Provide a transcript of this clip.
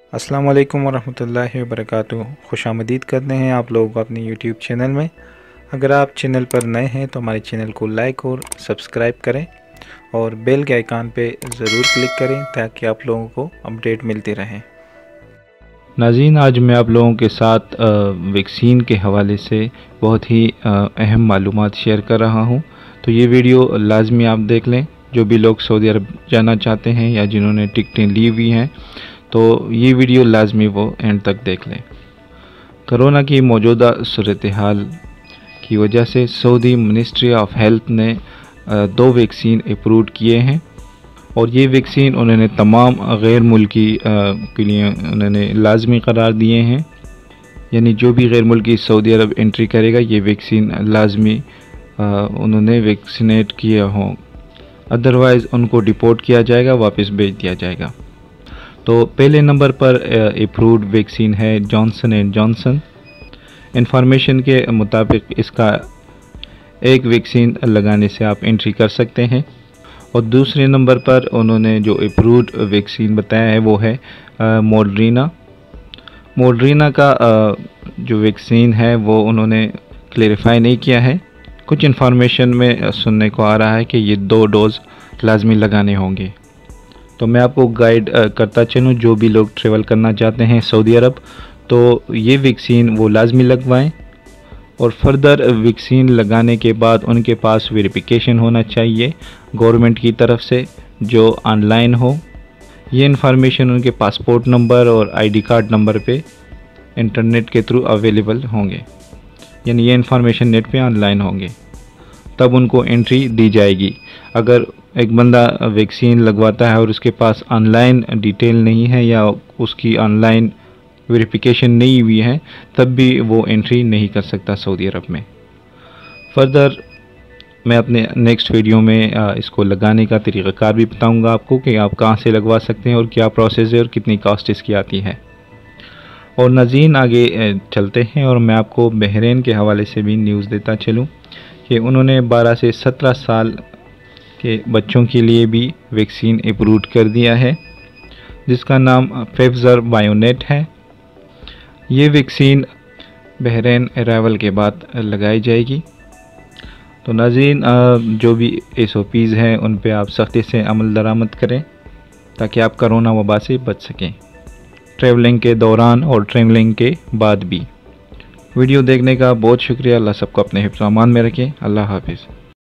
अस्सलाम वालेकुम वरहमतुल्लाहि वबरकातुहू। खुशामदीद करते हैं आप लोगों को अपने यूट्यूब चैनल में। अगर आप चैनल पर नए हैं तो हमारे चैनल को लाइक और सब्सक्राइब करें और बेल के आइकन पे ज़रूर क्लिक करें ताकि आप लोगों को अपडेट मिलती रहें। नाज़रीन, आज मैं आप लोगों के साथ वैक्सीन के हवाले से बहुत ही अहम मालूमात शेयर कर रहा हूं। तो ये वीडियो लाजमी आप देख लें। जो भी लोग सऊदी अरब जाना चाहते हैं या जिन्होंने टिकटें ली हुई हैं तो ये वीडियो लाजमी वो एंड तक देख लें। कोरोना की मौजूदा सूरत हाल की वजह से सऊदी मिनिस्ट्री ऑफ हेल्थ ने 2 वैक्सीन अप्रूव किए हैं और ये वैक्सीन उन्होंने तमाम गैर मुल्की के लिए उन्होंने लाजमी करार दिए हैं। यानी जो भी गैर मुल्की सऊदी अरब एंट्री करेगा ये वैक्सीन लाजमी उन्होंने वैक्सीनेट किए हों, अदरवाइज़ उनको डिपोर्ट किया जाएगा, वापस भेज दिया जाएगा। तो पहले नंबर पर अप्रूव्ड वैक्सीन है जॉनसन एंड जॉनसन। इंफॉर्मेशन के मुताबिक इसका एक वैक्सीन लगाने से आप एंट्री कर सकते हैं। और दूसरे नंबर पर उन्होंने जो अप्रूव्ड वैक्सीन बताया है वो है मॉडर्ना। मॉडर्ना का जो वैक्सीन है वो उन्होंने क्लेरिफाई नहीं किया है। कुछ इन्फॉर्मेशन में सुनने को आ रहा है कि ये 2 डोज़ लाजमी लगाने होंगे। तो मैं आपको गाइड करता चलूँ, जो भी लोग ट्रेवल करना चाहते हैं सऊदी अरब तो ये वैक्सीन वो लाजमी लगवाएं और फर्दर वैक्सीन लगाने के बाद उनके पास वेरिफिकेशन होना चाहिए गवर्नमेंट की तरफ से जो ऑनलाइन हो। ये इन्फॉर्मेशन उनके पासपोर्ट नंबर और आईडी कार्ड नंबर पे इंटरनेट के थ्रू अवेलेबल होंगे। यानी ये इन्फॉर्मेशन नेट पे ऑनलाइन होंगे, तब उनको एंट्री दी जाएगी। अगर एक बंदा वैक्सीन लगवाता है और उसके पास ऑनलाइन डिटेल नहीं है या उसकी ऑनलाइन वेरिफिकेशन नहीं हुई है तब भी वो एंट्री नहीं कर सकता सऊदी अरब में। फर्दर मैं अपने नेक्स्ट वीडियो में इसको लगाने का तरीक़ाकार भी बताऊंगा आपको कि आप कहां से लगवा सकते हैं और क्या प्रोसेस है और कितनी कॉस्ट इसकी आती है। और नाज़रीन आगे चलते हैं और मैं आपको बहरीन के हवाले से भी न्यूज़ देता चलूँ कि उन्होंने 12 से 17 साल के बच्चों के लिए भी वैक्सीन अप्रूव कर दिया है जिसका नाम फाइजर बायोनेट है। ये वैक्सीन बहरीन अराइवल के बाद लगाई जाएगी। तो नाज़रीन जो भी SOPs हैं उन पे आप सख्ती से अमल दरामद करें ताकि आप कोरोना वबा से बच सकें, ट्रैवलिंग के दौरान और ट्रैवलिंग के बाद भी। वीडियो देखने का बहुत शुक्रिया। अल्लाह सबको अपने हिफ्ज़-ओ-अमान में रखें। अल्लाह हाफिज़।